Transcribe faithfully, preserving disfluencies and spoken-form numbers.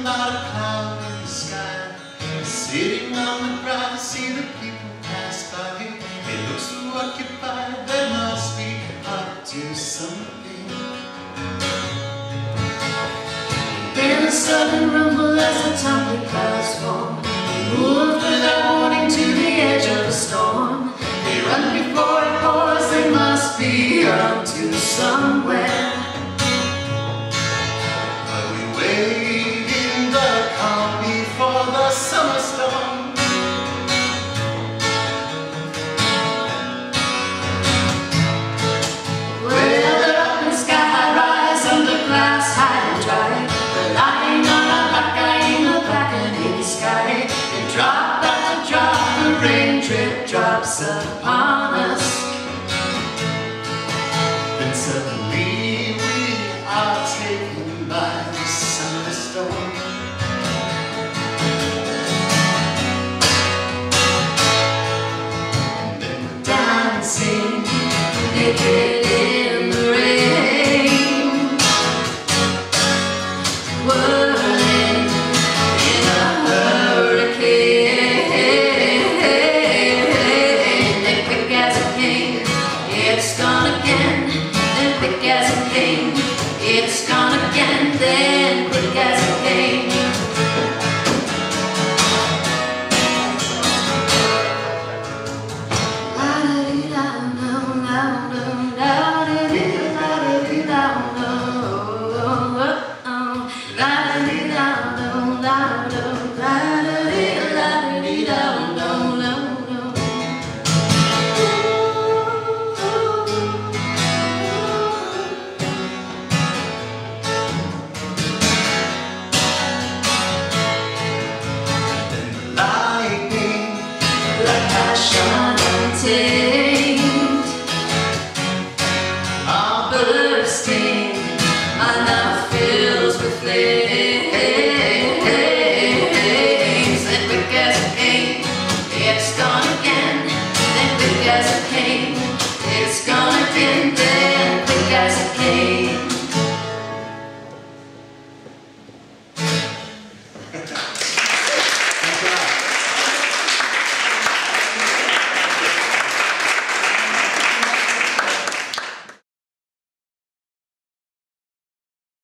not a cloud in the sky. Sitting on the grass, see the people pass by. They look so occupied, they must be up to something. Then a sudden rumble as the tumbling clouds form. They move without warning to the edge of a storm. They run before it pours, they must be up to somewhere. But we wait in the calm before the summer storm. Well, they're up in sky high rise under glass high and dry. They're lying on a black eye in the blackening sky. They drop after drop, the rain drip drops upon us. Then suddenly we are taken by the SummerStorm. And then we're dancing Naked in the rain, whirling in a hurricane. And quick as it came, it's gone again. Then quick as it came, it's gone again. Then quick as it came. La da dee da do, la do.